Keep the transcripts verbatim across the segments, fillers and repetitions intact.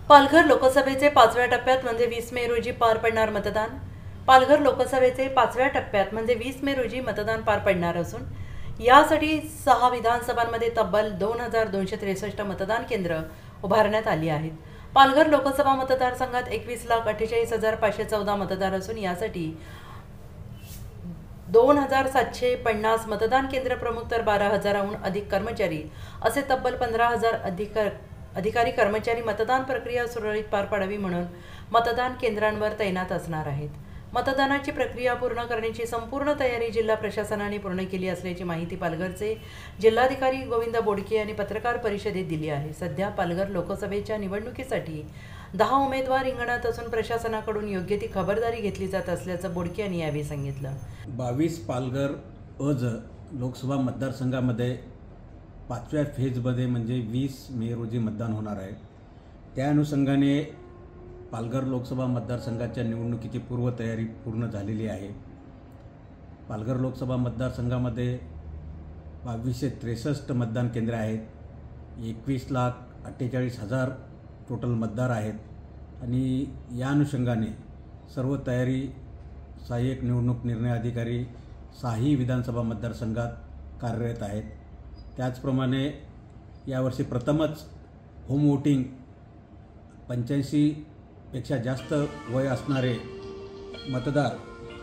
पालघर लोकसभेचे पाचव्या टप्प्यात म्हणजे वीस मे रोजी पार पडणार मतदान। पालघर लोकसभेचे पाचव्या टप्प्यात म्हणजे वीस मे रोजी मतदान पार पडणार असून यासाठी सहा विधानसभांमध्ये तब्बल दोन हजार दोनशे त्रेसष्ट मतदान केंद्र उभारण्यात आली आहेत। पालघर लोकसभा मतदारसंघात एकवीस लाख अठ्ठेचाळीस हजार पाचशे चौदा मतदार असून यासाठी दोन हजार सातशे पन्नास मतदान केंद्र प्रमुख तर बारा हजाराहून अधिक कर्मचारी असे तब्बल पंधरा हजार अधिक अधिकारी कर्मचारी मतदान प्रक्रिया सुरळीत पार पाडावी म्हणून मतदान केंद्रांवर तैनात असणार आहेत। मतदानाची प्रक्रिया पूर्ण करण्याची संपूर्ण तयारी जिल्हा प्रशासनाने पूर्ण केली असल्याची माहिती पालघरचे जिल्हाधिकारी गोविंद बोडके यांनी पत्रकार परिषदेत दिली आहे। सध्या पालघर लोकसभेच्या निवडणुकीसाठी दहा उमेदवार रिंगणात असून प्रशासनाकडून योग्य ती खबरदारी घेतली जात असल्याचं बोडके यांनी यावेळी सांगितलं। बावीस पालघर अज लोकसभा मतदारसंघामध्ये पाचव्या फेजमध्ये म्हणजे वीस मे रोजी मतदान होणार आहे। त्या अनुषंगाने पालघर लोकसभा मतदारसंघाच्या निवडणुकीची पूर्वतयारी पूर्ण झालेली आहे। पालघर लोकसभा मतदारसंघामध्ये बावीसशे त्रेसष्ट मतदान केंद्रे आहेत। एकवीस लाख अठ्ठेचाळीस हजार टोटल मतदार आहेत आणि या अनुषंगाने सर्व तयारी सहाय्यक निवडणूक निर्णय अधिकारी सहाही विधानसभा मतदारसंघात कार्यरत आहेत। त्याचप्रमाणे यावर्षी प्रथमच होम वोटिंग पंच्याऐंशी पेक्षा जास्त वय असणारे मतदार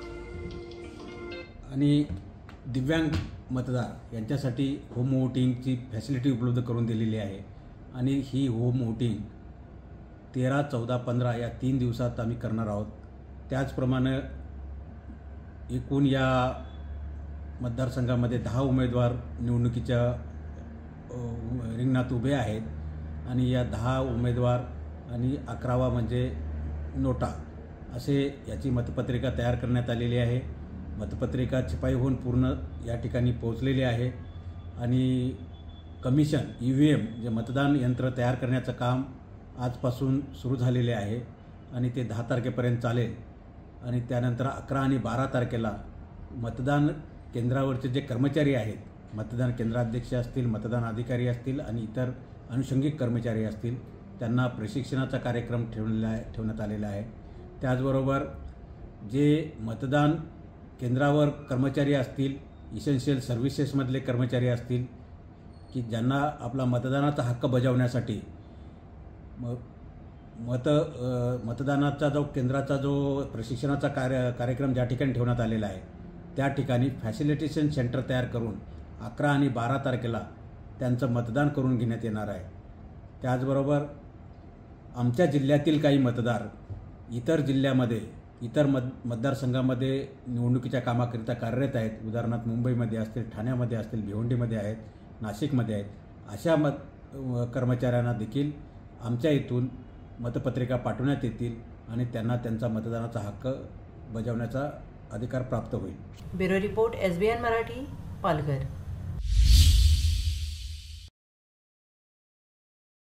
आणि दिव्यांग मतदार यांच्यासाठी होम वोटिंगची फॅसिलिटी उपलब्ध करून दिलेली आहे आणि ही होम वोटिंग तेरा चौदा पंधरा या तीन दिवसात आम्ही करणार आहोत। त्याचप्रमाणे एकूण या मतदारसंघामध्ये दहा उमेदवार निवडणुकीच्या रिंगणात उभे आहेत आणि या दहा उमेदवार आणि अकरावा म्हणजे नोटा असे याची मतपत्रिका तयार करण्यात आलेली आहे। मतपत्रिका छिपाई होऊन पूर्ण या ठिकाणी पोहोचलेली आहे आणि कमिशन ई व्ही एम जे मतदान यंत्र तयार करण्याचं काम आजपासून सुरू झालेले आहे आणि ते दहा तारखेपर्यंत चालेल आणि त्यानंतर अकरा आणि बारा तारखेला मतदान केंद्रावरचे जे कर्मचारी आहेत, मतदान केंद्राध्यक्ष असतील, मतदान अधिकारी असतील आणि इतर अनुषंगिक कर्मचारी असतील, त्यांना प्रशिक्षणाचा कार्यक्रम ठेवलेला ठेवण्यात आलेला आहे। त्याचबरोबर जे मतदान केंद्रावर कर्मचारी असतील, इसेन्शियल सर्व्हिसेसमधले कर्मचारी असतील की ज्यांना आपला मतदानाचा हक्क बजावण्यासाठी म मत मतदानाचा जो केंद्राचा जो प्रशिक्षणाचा कार्य कार्यक्रम ज्या ठिकाणी ठेवण्यात आलेला आहे त्या ठिकाणी फॅसिलिटेशन सेंटर तयार करून अकरा आणि बारा तारखेला त्यांचं मतदान करून घेण्यात येणार आहे। त्याचबरोबर आमच्या जिल्ह्यातील काही मतदार इतर जिल्ह्यामध्ये इतर मत मतदारसंघामध्ये निवडणुकीच्या कामाकरिता कार्यरत आहेत। उदाहरणार्थ मुंबईमध्ये असतील, ठाण्यामध्ये असतील, भिवंडीमध्ये आहेत, नाशिकमध्ये आहेत। अशा मत कर्मचाऱ्यांना देखील आमच्या इथून मतपत्रिका पाठवण्यात येतील आणि त्यांना त्यांचा मतदानाचा हक्क बजावण्याचा अधिकार प्राप्त होईल। Bureau report S B N Marathi, Palghar.